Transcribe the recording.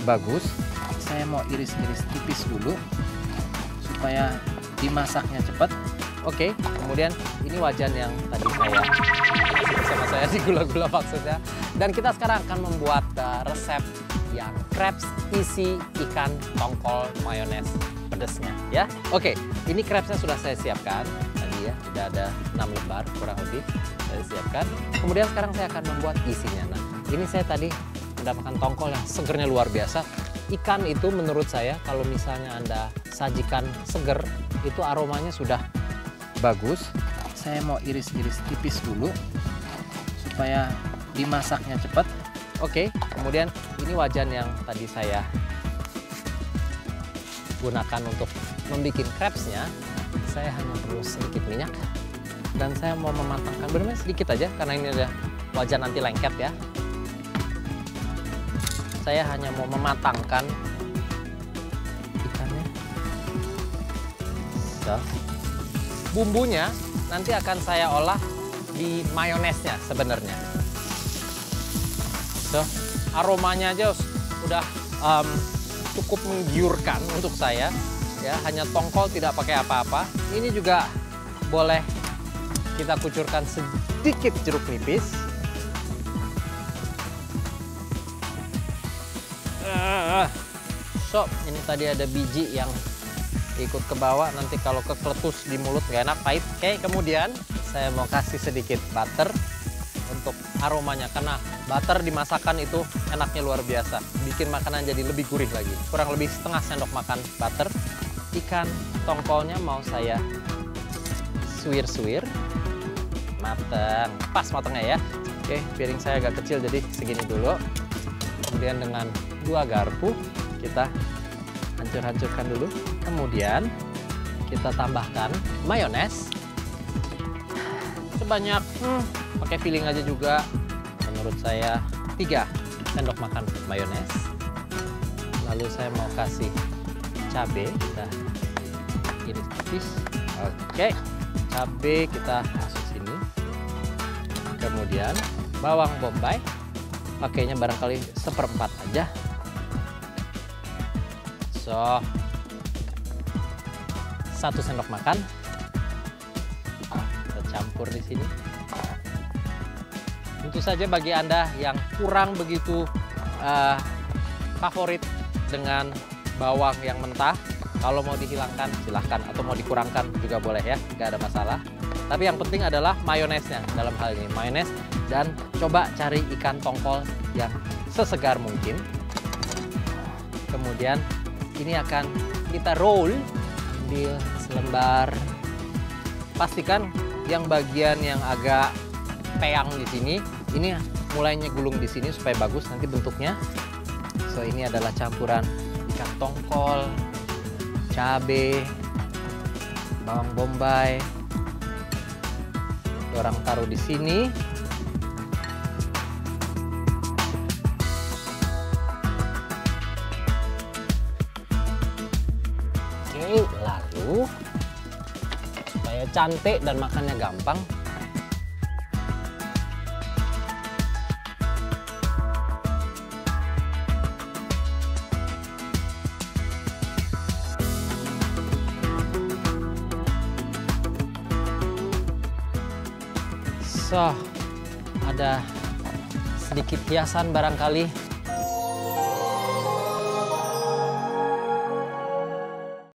bagus. Saya mau iris-iris tipis dulu supaya dimasaknya cepat. Oke, kemudian ini wajan yang tadi saya di gula-gula maksudnya. Dan kita sekarang akan membuat resep yang crepes isi ikan tongkol mayones pedesnya ya. Oke, ini crepesnya sudah saya siapkan tadi ya, sudah ada 6 lembar kurang lebih saya siapkan. Kemudian sekarang saya akan membuat isinya. Nah, ini saya tadi mendapatkan tongkol yang segernya luar biasa. Ikan itu menurut saya kalau misalnya Anda sajikan seger, itu aromanya sudah bagus. Saya mau iris-iris tipis dulu supaya dimasaknya cepat. Oke, kemudian ini wajan yang tadi saya gunakan untuk membuat crepesnya. Saya hanya perlu sedikit minyak dan saya mau mematangkan benar-benar sedikit aja karena ini ada wajan anti lengket ya. Saya hanya mau mematangkan ikannya. So, bumbunya nanti akan saya olah di mayonesnya sebenarnya. So, aromanya aja udah cukup menggiurkan untuk saya. Ya, hanya tongkol tidak pakai apa-apa. Ini juga boleh kita kucurkan sedikit jeruk nipis. So, ini tadi ada biji yang ikut ke bawah, nanti kalau kekeletus di mulut nggak enak, pahit. Oke, kemudian saya mau kasih sedikit butter untuk aromanya, karena butter di masakan itu enaknya luar biasa, bikin makanan jadi lebih gurih lagi. Kurang lebih setengah sendok makan butter. Ikan tongkolnya mau saya suwir-suwir, mateng, pas matengnya ya. Oke, piring saya agak kecil jadi segini dulu. Kemudian dengan 2 garpu kita hancur-hancurkan dulu. Kemudian kita tambahkan mayones sebanyak pakai feeling aja juga. Menurut saya 3 sendok makan mayones. Lalu saya mau kasih cabai, kita iris tipis. Oke, cabai kita masuk sini. Kemudian bawang bombay, pakainya barangkali 1/4 aja. So, 1 sendok makan. Kita campur di sini. Tentu saja bagi Anda yang kurang begitu favorit dengan bawang yang mentah, kalau mau dihilangkan silahkan, atau mau dikurangkan juga boleh ya, nggak ada masalah. Tapi yang penting adalah mayonesnya dalam hal ini, mayones, dan coba cari ikan tongkol yang sesegar mungkin. Kemudian ini akan kita roll di selembar. Pastikan yang bagian yang agak peyang di sini, ini mulainya gulung di sini supaya bagus nanti bentuknya. So, ini adalah campuran ikan tongkol, cabai, bawang bombay. Orang taruh di sini. Oke, lalu supaya cantik dan makannya gampang, so, ada sedikit hiasan barangkali